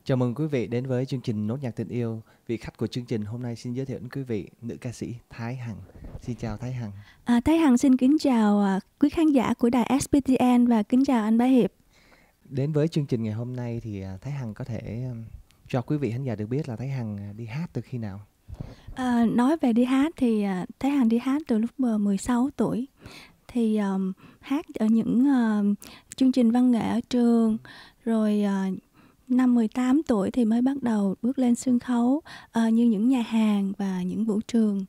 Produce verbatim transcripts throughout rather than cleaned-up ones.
Chào mừng quý vị đến với chương trình Nốt nhạc tình yêu. Vị khách của chương trình hôm nay xin giới thiệu đến quý vị nữ ca sĩ Thái Hằng. Xin chào Thái Hằng. À, Thái Hằng xin kính chào à, quý khán giả của đài ét pê tê en và kính chào anh Bá Hiệp. Đến với chương trình ngày hôm nay thì à, Thái Hằng có thể um, cho quý vị khán giả được biết là Thái Hằng à, đi hát từ khi nào? À, nói về đi hát thì à, Thái Hằng đi hát từ lúc mười sáu tuổi. Thì um, hát ở những uh, chương trình văn nghệ ở trường. Rồi uh, năm mười tám tuổi thì mới bắt đầu bước lên sân khấu uh, như những nhà hàng và những vũ trường.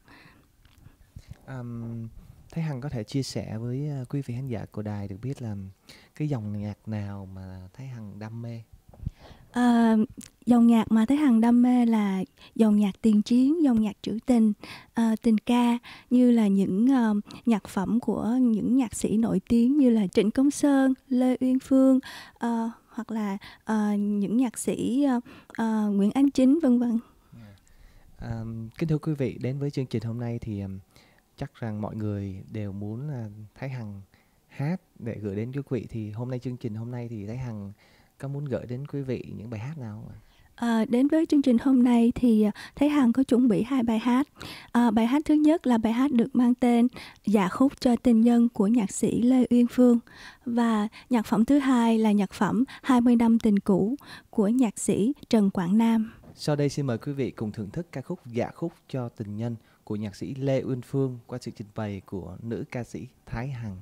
Um, Thái Hằng có thể chia sẻ với uh, quý vị khán giả của đài được biết là cái dòng nhạc nào mà Thái Hằng đam mê? À, dòng nhạc mà Thái Hằng đam mê là dòng nhạc tiền chiến, dòng nhạc trữ tình, à, tình ca, như là những uh, nhạc phẩm của những nhạc sĩ nổi tiếng như là Trịnh Công Sơn, Lê Uyên Phương, uh, hoặc là uh, những nhạc sĩ uh, uh, Nguyễn Ánh Chính, vân vân. À, kính thưa quý vị, đến với chương trình hôm nay thì um, chắc rằng mọi người đều muốn là Thái Hằng hát để gửi đến quý vị. Thì hôm nay chương trình hôm nay thì Thái Hằng có muốn gửi đến quý vị những bài hát nào không ạ? À, đến với chương trình hôm nay thì Thái Hằng có chuẩn bị hai bài hát. À, bài hát thứ nhất là bài hát được mang tên Dạ khúc cho tình nhân của nhạc sĩ Lê Uyên Phương. Và nhạc phẩm thứ hai là nhạc phẩm hai mươi năm tình cũ của nhạc sĩ Trần Quảng Nam. Sau đây xin mời quý vị cùng thưởng thức ca khúc Dạ khúc cho tình nhân của nhạc sĩ Lê Uyên Phương qua sự trình bày của nữ ca sĩ Thái Hằng.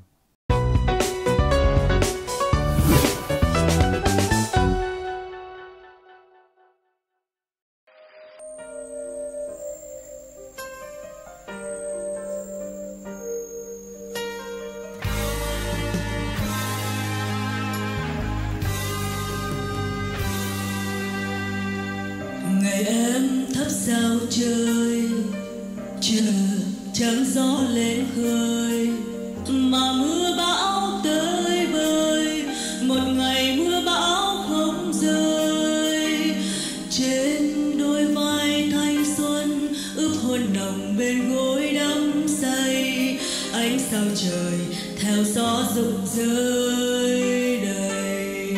Ngày em thắp sao trời, chờ trắng gió lên khơi, mà mưa bão tới bơi, một ngày mưa bão không rơi. Trên đôi vai thanh xuân ướp hôn nồng bên gối đắm say, ánh sao trời theo gió rụng rơi đầy.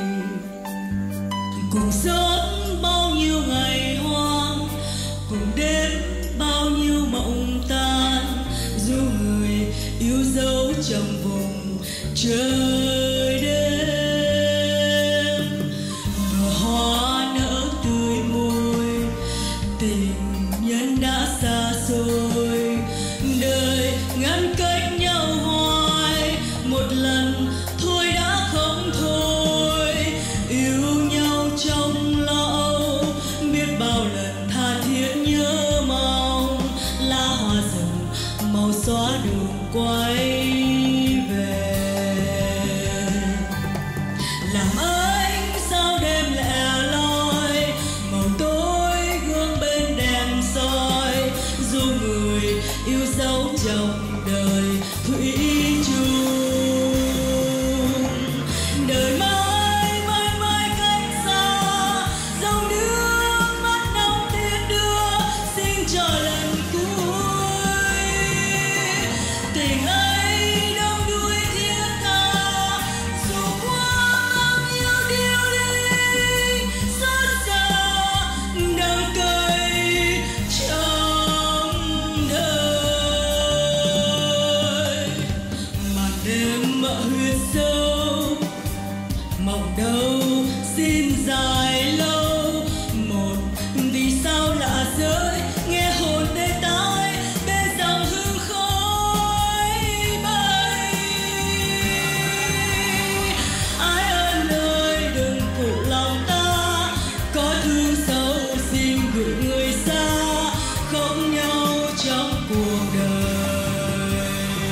Cùng sống bao nhiêu ngày hoang, cùng đêm bao nhiêu mộng tan, dù người yêu dấu trong vùng trời đêm. Nụ hoa nở tươi môi, tình nhân đã xa xôi, đời ngăn cách nhau hoài, một lần thôi đã không thôi. Yêu nhau trong lâu, biết bao lần tha thiết nhớ mong, lá hoa rừng màu xóa đường quay về. Làm ánh sao đêm lẻ loi, màu tối gương bên đèn soi, dù người yêu dấu trong đời thủy chung. Đời mãi mãi mãi cách xa, dòng nước mắt nóng tiết đưa, xin cho lần cuối. Tình ấy đông đuối thiết tha, dù qua bao nhiêu điều ly, xót xa đắng cay trong đời. Màn đêm mơ huyết sâu, mộng đâu xin dài lâu, một vì sao lạ rơi nghe hồn tê tái bên dòng hương khói bay. Ai ơi ơi đừng phụ lòng ta, có thương sâu xin gửi người xa, không nhau trong cuộc đời.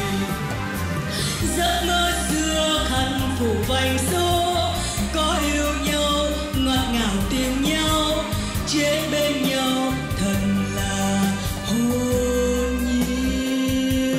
Giấc mơ xưa khăn phủ vành số, có yêu nhau ngọt ngào tìm nhau, chết bên nhau thật là hồn nhiên.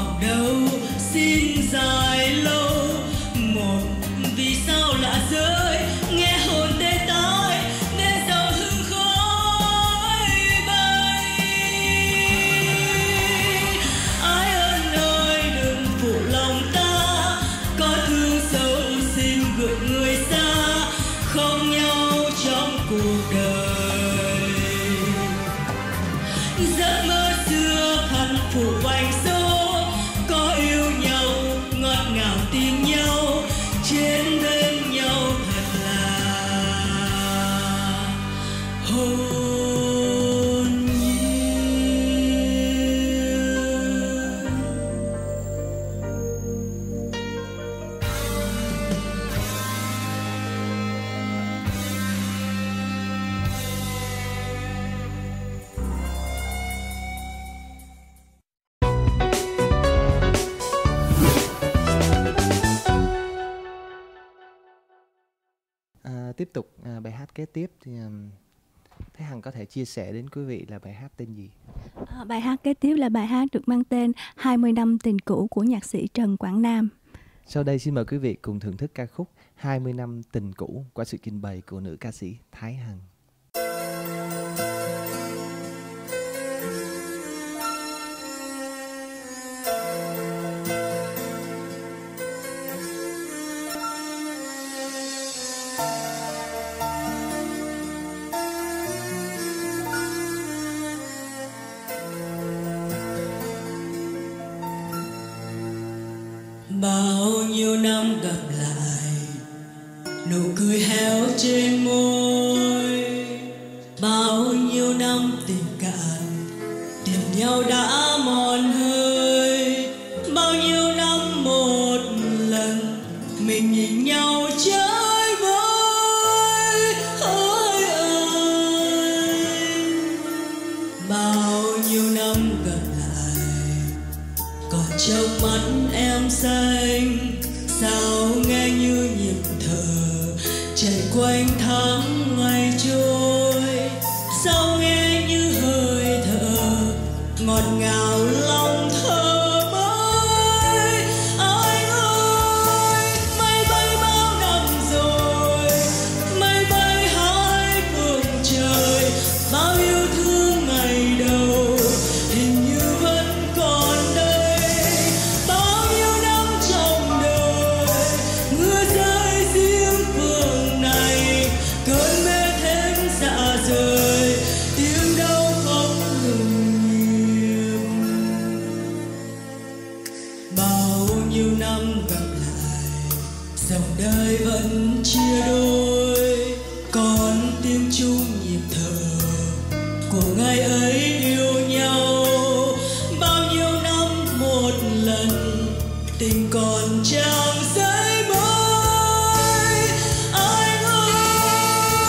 mọc đâu xin dài lâu. Một vì sao lạ rơi nghe hồn tê tái nên dòng hương khói bay. Ái ân ơi đừng phụ lòng ta, có thương sâu xin gửi người xa, không nhau trong cuộc đời. Giấc mơ xưa khăn phủ vành số, có yêu nhau ngọt ngào tin nhau, trên bên nhau thật là hồn nhiên. À, tiếp tục à, bài hát kế tiếp thì um, Thái Hằng có thể chia sẻ đến quý vị là bài hát tên gì? À, bài hát kế tiếp là bài hát được mang tên hai mươi năm tình cũ của nhạc sĩ Trần Quảng Nam. Sau đây xin mời quý vị cùng thưởng thức ca khúc hai mươi năm tình cũ qua sự trình bày của nữ ca sĩ Thái Hằng. Bao nhiêu năm gặp lại, nụ cười héo trên môi. Bao nhiêu năm tình cạn, tìm nhau đã mòn hơi. Bao nhiêu năm một lần, mình nhìn nhau chơi vơi. Ôi ơi, bao nhiêu năm gặp lại, còn trong mắt em xanh, sao nghe như nhịp thở chạy quanh tháng ngày trôi. Sao nghe như hơi thở ngọt ngào lòng thơ mới. Anh ơi, mây bay bao năm rồi, mây bay hai phương trời. Bao yêu thương ngày đầu hình như vẫn còn đây. Bao nhiêu năm trong đời mưa rơi riêng phường này, cơn mê thêm dạ rời, tiếng đau khóc ngừng nhịp. Bao nhiêu năm gặp lại, dòng đời vẫn chia đôi, còn tiếng chung nhịp thở của ngày ấy yêu nhau. Bao nhiêu năm một lần, tình còn trang giấy mới. Anh ơi,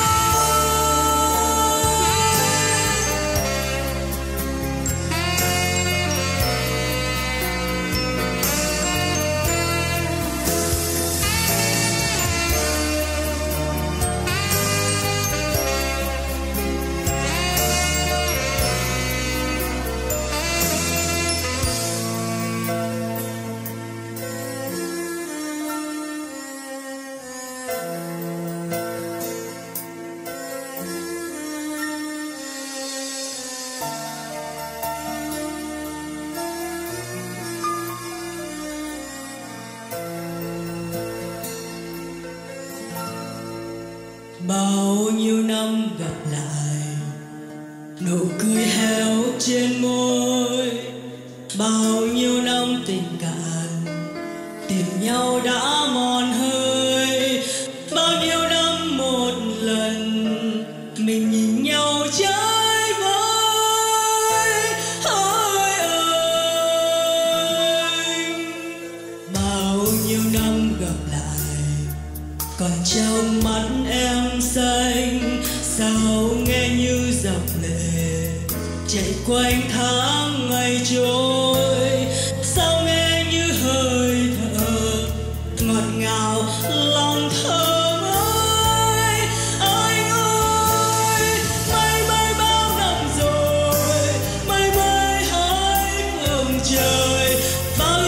bao nhiêu năm gặp lại, nụ cười héo trên môi. Bao nhiêu năm tình cạn, tìm nhau đã mòn hơi. Bao nhiêu năm một lần, mình nhìn nhau chơi vơi. Ôi ơi, bao nhiêu năm gặp lại, còn trong mắt em xanh, sao nghe như dòng lệ chạy quanh tháng ngày trôi. Sao nghe như hơi thở ngọt ngào lòng thơ mới. Anh ơi, mây bay bao năm rồi, mây bay hai phương trời. Bao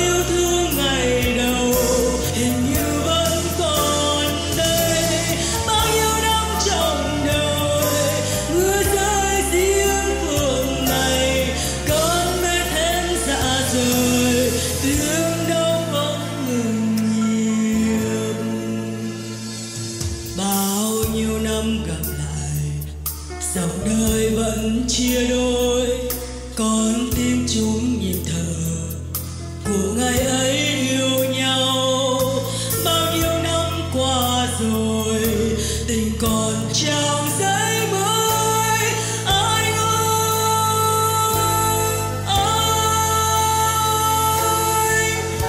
của ngày ấy yêu nhau. Bao nhiêu năm qua rồi tình còn trang giấy mới. Anh ơi, anh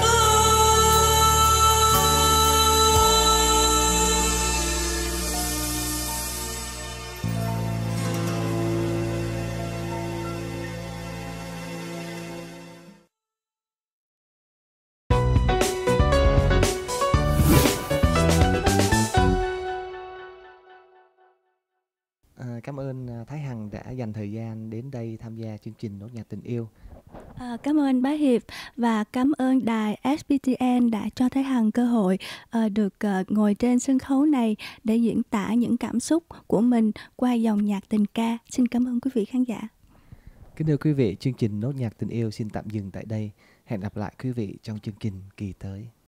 À, cảm ơn à, Thái Hằng đã dành thời gian đến đây tham gia chương trình Nốt Nhạc Tình Yêu. À, cảm ơn bá Hiệp và cảm ơn đài ét pê tê en đã cho Thái Hằng cơ hội ờ, được ờ, ngồi trên sân khấu này để diễn tả những cảm xúc của mình qua dòng nhạc tình ca. Xin cảm ơn quý vị khán giả. Kính thưa quý vị, chương trình Nốt Nhạc Tình Yêu xin tạm dừng tại đây. Hẹn gặp lại quý vị trong chương trình kỳ tới.